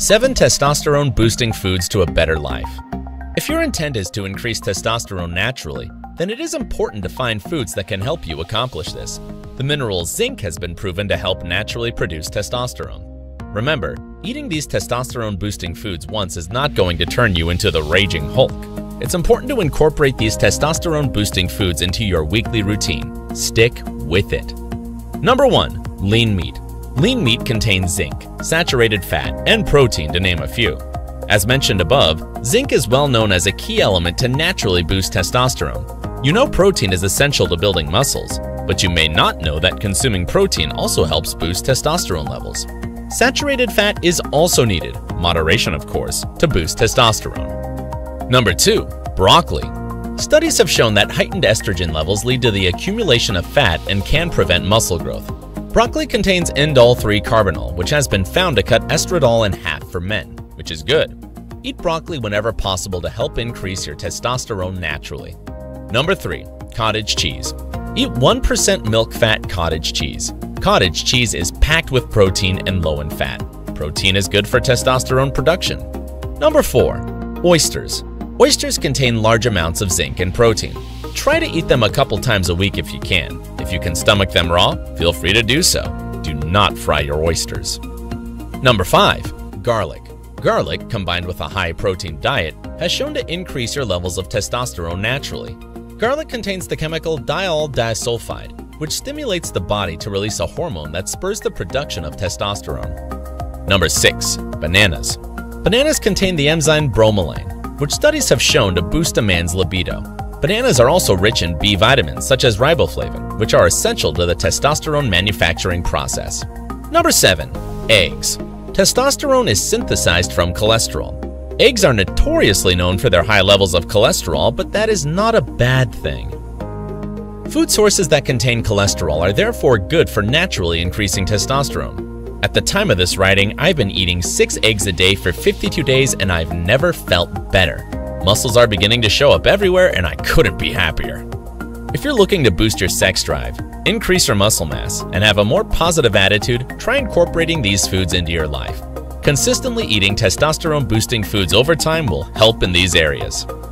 7 testosterone-boosting foods to a better life. If your intent is to increase testosterone naturally, then it is important to find foods that can help you accomplish this. The mineral zinc has been proven to help naturally produce testosterone. Remember, eating these testosterone-boosting foods once is not going to turn you into the raging Hulk. It's important to incorporate these testosterone-boosting foods into your weekly routine. Stick with it. Number 1. Lean meat. Lean meat contains zinc, saturated fat, and protein, to name a few. As mentioned above, zinc is well known as a key element to naturally boost testosterone. You know protein is essential to building muscles, but you may not know that consuming protein also helps boost testosterone levels. Saturated fat is also needed, moderation of course, to boost testosterone. Number 2. Broccoli. Studies have shown that heightened estrogen levels lead to the accumulation of fat and can prevent muscle growth. Broccoli contains indole-3-carbinol, which has been found to cut estradiol in half for men, which is good. Eat broccoli whenever possible to help increase your testosterone naturally. Number 3. Cottage cheese. Eat 1% milk-fat cottage cheese. Cottage cheese is packed with protein and low in fat. Protein is good for testosterone production. Number 4. Oysters. Oysters contain large amounts of zinc and protein. Try to eat them a couple times a week if you can. If you can stomach them raw, feel free to do so. Do not fry your oysters. Number 5. Garlic. Garlic, combined with a high-protein diet, has shown to increase your levels of testosterone naturally. Garlic contains the chemical diol disulfide, which stimulates the body to release a hormone that spurs the production of testosterone. Number 6. Bananas. Bananas contain the enzyme bromelain, which studies have shown to boost a man's libido. Bananas are also rich in B vitamins such as riboflavin, which are essential to the testosterone manufacturing process. Number 7. Eggs. Testosterone is synthesized from cholesterol. Eggs are notoriously known for their high levels of cholesterol, but that is not a bad thing. Food sources that contain cholesterol are therefore good for naturally increasing testosterone. At the time of this writing, I've been eating 6 eggs a day for 52 days and I've never felt better. Muscles are beginning to show up everywhere and I couldn't be happier. If you're looking to boost your sex drive, increase your muscle mass, and have a more positive attitude, try incorporating these foods into your life. Consistently eating testosterone-boosting foods over time will help in these areas.